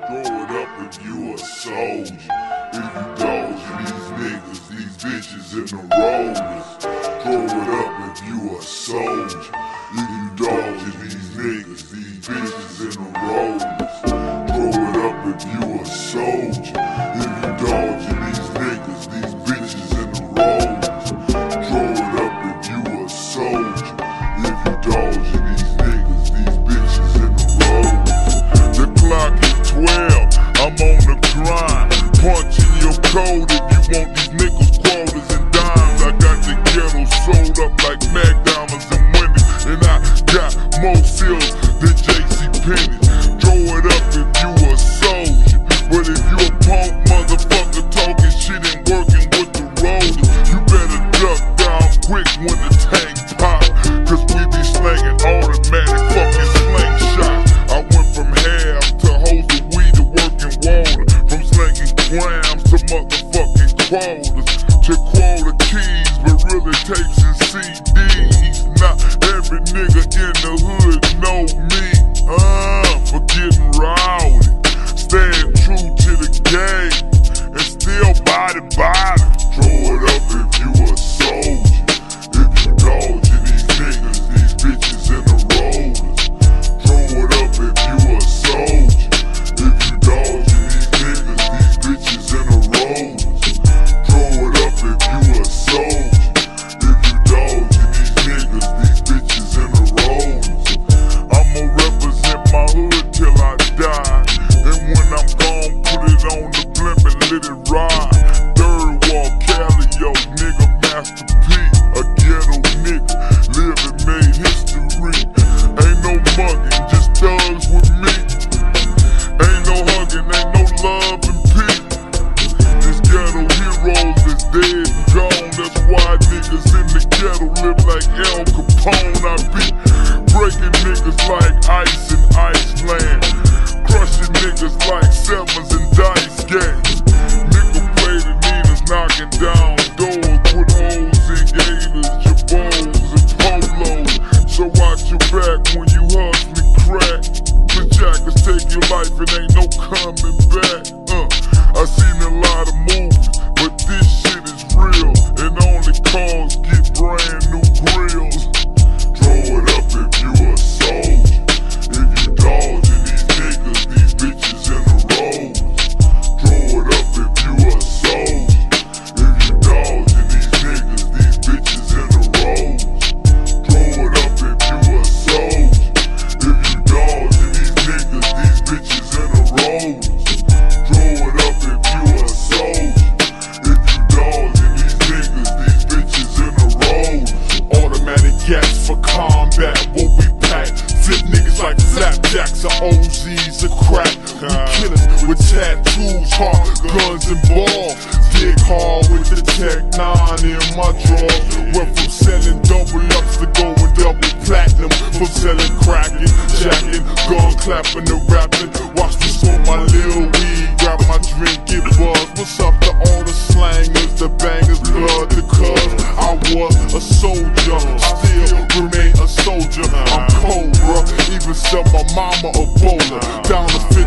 Throw it up if you a soldier. If you dodging these niggas, these bitches in the rollers. Throw it up if you a soldier. If you dodging these niggas, these bitches in the rollers. Throw it up if you a soldier. If you dodging these niggas, these bitches in the rollers. Throw it up if you a soldier. If you dodging these niggas, these bitches in the rollers. The clock is 12, I'm on the grind. Punching your code if you want these nickels, quarters, and dimes. I got the ghetto sold up like McDonald's and Wendy's, and I got more seals than JCPenney. Throw it up if you a soldier, but if you a punk motherfucker talking shit and working with the rollers, you better duck down quick when the tank pop, cause we be slanging automatic fucking slingshot. I went from half to hose of weed to working water, from slinging grams to motherfucking quotas, to quota keys, but really tapes and CDs. Not every nigga in the hood know me, for getting rowdy, staying true to the game, and still body. Throw it up if you a soldier. If you dodging these niggas, these bitches in the rollers. Throw it up if you a soldier. If you dodging these niggas, these bitches in the rollers. Throw it up if you a soldier. If you dodging these niggas, these bitches in the rollers. I'ma represent my hood till I die, and when I'm gone, put it on the blimp and let it ride. Third wall Calio, nigga, Master P, a ghetto nigga, living made history. Ain't no mugging, just thugs with me. Ain't no hugging, ain't no love and peace. This ghetto heroes is dead and gone. That's why niggas in the ghetto live like El Capone. I be breaking niggas like ice in Iceland, crushing niggas like sevens and dice games. Nickel plated Ninas knocking down doors with holes in gators, jabos and polos. So watch your back when you hustling crack. The jackets take your life and ain't no coming back. I seen a lot of movies, but this shit is real, and only cars get brand new grills. Throw it up if you a soldier. If you dodging these niggas, these bitches in the rollers. Throw it up if you a soldier. If you dodging these niggas, these bitches in the rollers. Throw it up if you a soldier. If you dodging these niggas, these bitches in the rollers. Throw it up if you a soldier. If you dodging these niggas, these bitches in the rollers. Automatic gas for combat, what we pack. Flip niggas like flapjacks or OZs or crack. We killers with tattoos, hard guns and balls. Dig hard with the Tech 9 in my drawers. Went from selling double ups to going double platinum. From selling cracking, jacking, gun clapping and rapping. Watch me smoke my lil weed, grab my drink, get buzzed. What's up to all the slangers, the bangers, blood, the cuz? I was a soldier, still remain a soldier. I'm cold, bruh, even sell my mama a bowler. Down the